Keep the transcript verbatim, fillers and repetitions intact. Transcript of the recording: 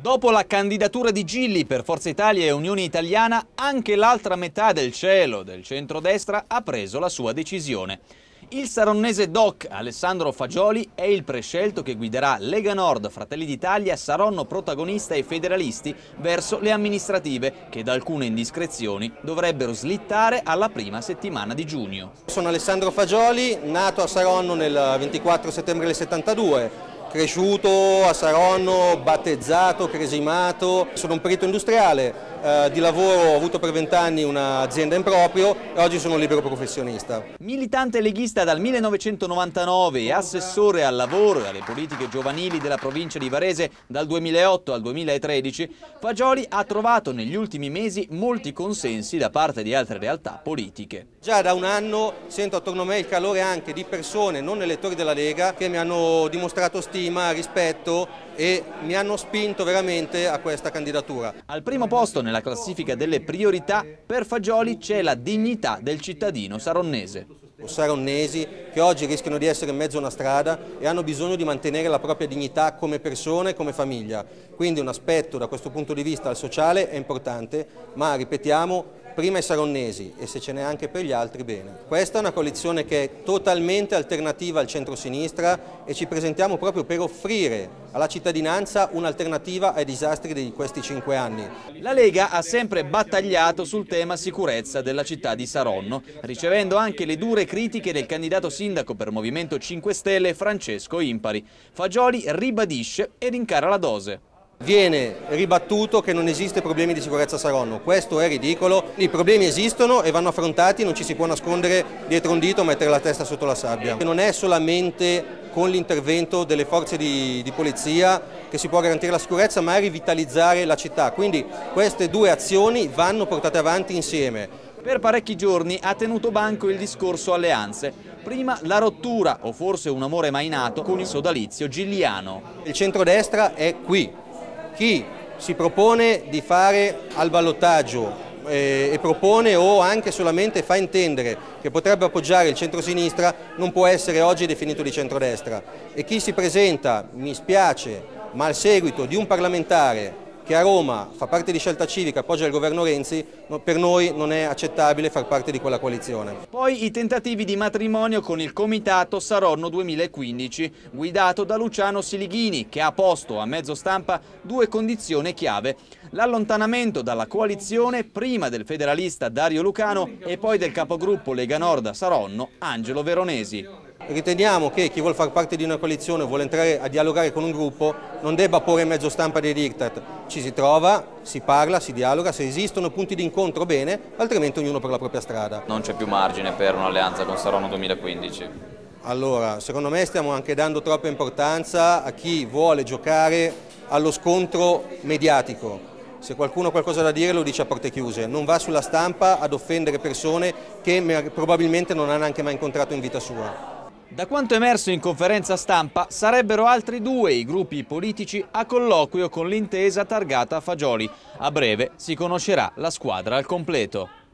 Dopo la candidatura di Gilli per Forza Italia e Unione Italiana, anche l'altra metà del cielo del centrodestra ha preso la sua decisione. Il saronnese doc Alessandro Fagioli è il prescelto che guiderà Lega Nord, Fratelli d'Italia, Saronno Protagonista e Federalisti verso le amministrative che da alcune indiscrezioni dovrebbero slittare alla prima settimana di giugno. Sono Alessandro Fagioli, nato a Saronno nel ventiquattro settembre del settantadue. Cresciuto a Saronno, battezzato, cresimato, sono un perito industriale, eh, di lavoro ho avuto per vent'anni un'azienda in proprio e oggi sono un libero professionista. Militante leghista dal millenovecentonovantanove e assessore al lavoro e alle politiche giovanili della provincia di Varese dal duemilaotto al duemilatredici, Fagioli ha trovato negli ultimi mesi molti consensi da parte di altre realtà politiche. Già da un anno sento attorno a me il calore anche di persone non elettori della Lega che mi hanno dimostrato stima, rispetto e mi hanno spinto veramente a questa candidatura. Al primo posto nella classifica delle priorità per Fagioli c'è la dignità del cittadino saronnese. Saronnesi che oggi rischiano di essere in mezzo a una strada e hanno bisogno di mantenere la propria dignità come persone e come famiglia. Quindi un aspetto da questo punto di vista al sociale è importante, ma ripetiamo, prima i saronnesi e se ce n'è anche per gli altri bene. Questa è una coalizione che è totalmente alternativa al centro-sinistra e ci presentiamo proprio per offrire alla cittadinanza un'alternativa ai disastri di questi cinque anni. La Lega ha sempre battagliato sul tema sicurezza della città di Saronno, ricevendo anche le dure critiche del candidato sindaco per Movimento cinque Stelle Francesco Impari. Fagioli ribadisce ed incara la dose. Viene ribattuto che non esiste problemi di sicurezza a Saronno, questo è ridicolo, i problemi esistono e vanno affrontati, non ci si può nascondere dietro un dito o mettere la testa sotto la sabbia. Non è solamente con l'intervento delle forze di, di polizia che si può garantire la sicurezza, ma è rivitalizzare la città, quindi queste due azioni vanno portate avanti insieme. Per parecchi giorni ha tenuto banco il discorso alleanze. Prima la rottura, o forse un amore mai nato, con il sodalizio gigliano. Il centrodestra è qui. Chi si propone di fare al ballottaggio eh, e propone o anche solamente fa intendere che potrebbe appoggiare il centrosinistra non può essere oggi definito di centrodestra. E chi si presenta, mi spiace, ma al seguito di un parlamentare che a Roma fa parte di Scelta Civica, appoggia il governo Renzi, per noi non è accettabile far parte di quella coalizione. Poi i tentativi di matrimonio con il comitato Saronno duemilaquindici, guidato da Luciano Silighini, che ha posto a mezzo stampa due condizioni chiave: l'allontanamento dalla coalizione prima del federalista Dario Lucano e poi del capogruppo Lega Nord a Saronno Angelo Veronesi. Riteniamo che chi vuole far parte di una coalizione o vuole entrare a dialogare con un gruppo non debba porre in mezzo stampa dei diktat. Ci si trova, si parla, si dialoga, se esistono punti di incontro bene, altrimenti ognuno per la propria strada. Non c'è più margine per un'alleanza con Saronno duemilaquindici? Allora, secondo me stiamo anche dando troppa importanza a chi vuole giocare allo scontro mediatico. Se qualcuno ha qualcosa da dire lo dice a porte chiuse, non va sulla stampa ad offendere persone che probabilmente non ha neanche mai incontrato in vita sua. Da quanto emerso in conferenza stampa, sarebbero altri due i gruppi politici a colloquio con l'intesa targata a Fagioli. A breve si conoscerà la squadra al completo.